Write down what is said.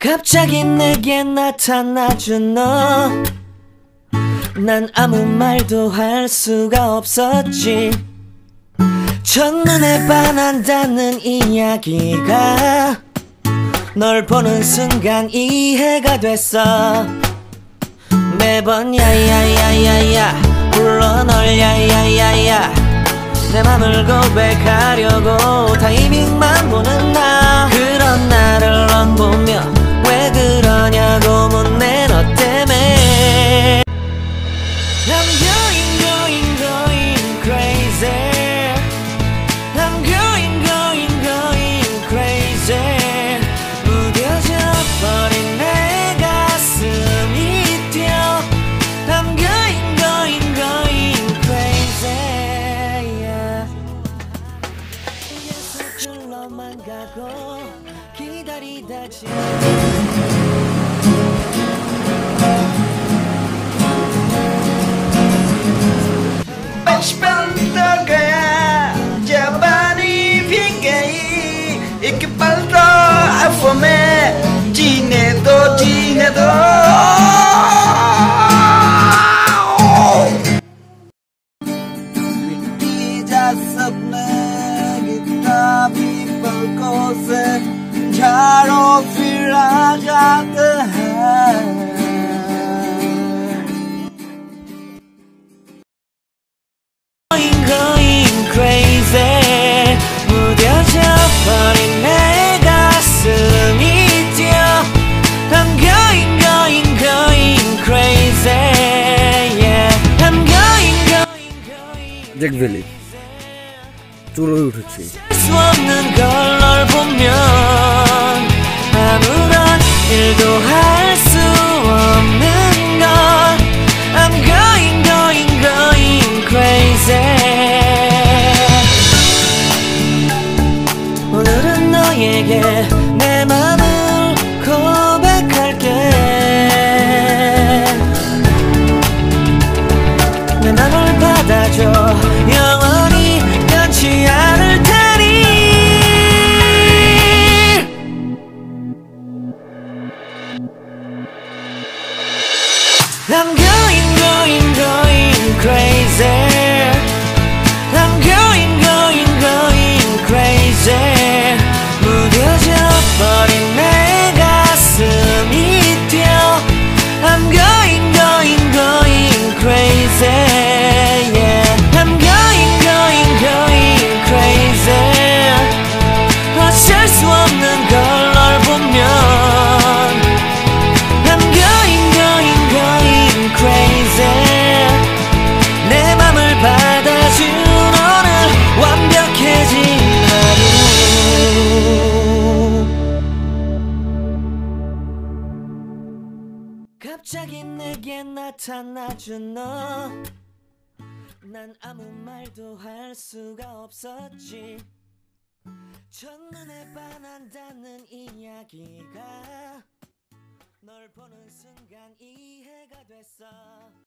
갑자기 내게 나타나준 너, 난 아무 말도 할 수가 없었지. 첫눈에 반한다는 이야기가 널 보는 순간 이해가 됐어. 매번 야야야야야 불러 널 야야야야, 내 맘을 고백하려고 타이밍만 보는 나. 그런 나를 넌 보며 왜 그러냐고 묻네. 너 때문에 I'm going crazy. I'm going crazy. 무뎌져 버린 내 가슴이 뛰어. I'm going crazy, yeah. 계속 흘러만 가고 기다리다 जीने दो मिट्टी जा सपने किताबी पलकों से झाड़ों फिर आ जाते हैं। Going crazy. 무뎌져 버린 내 가슴이 I'm going crazy, yeah. I'm going 잭벨리 쫄아 그렇지. 수 없는 걸 널 보면 아무런 일도 할 수 없는 걸. I'm going crazy. 오늘은 너에게 내 맘을 고백할게. 내 맘을 받아줘. 영원히 변치 않을 테니. I'm going crazy. I'm going crazy. 무뎌져 버린 내 가슴이 뛰어. I'm going crazy, yeah. I'm going crazy. 어쩔 수 없는 걸 널 보면 I'm going crazy. 내 맘을 받아준 오늘 완벽해진 갑자기 내게 나타나준 너, 난 아무 말도 할 수가 없었지. 첫눈에 반한다는 이야기가 널 보는 순간 이해가 됐어.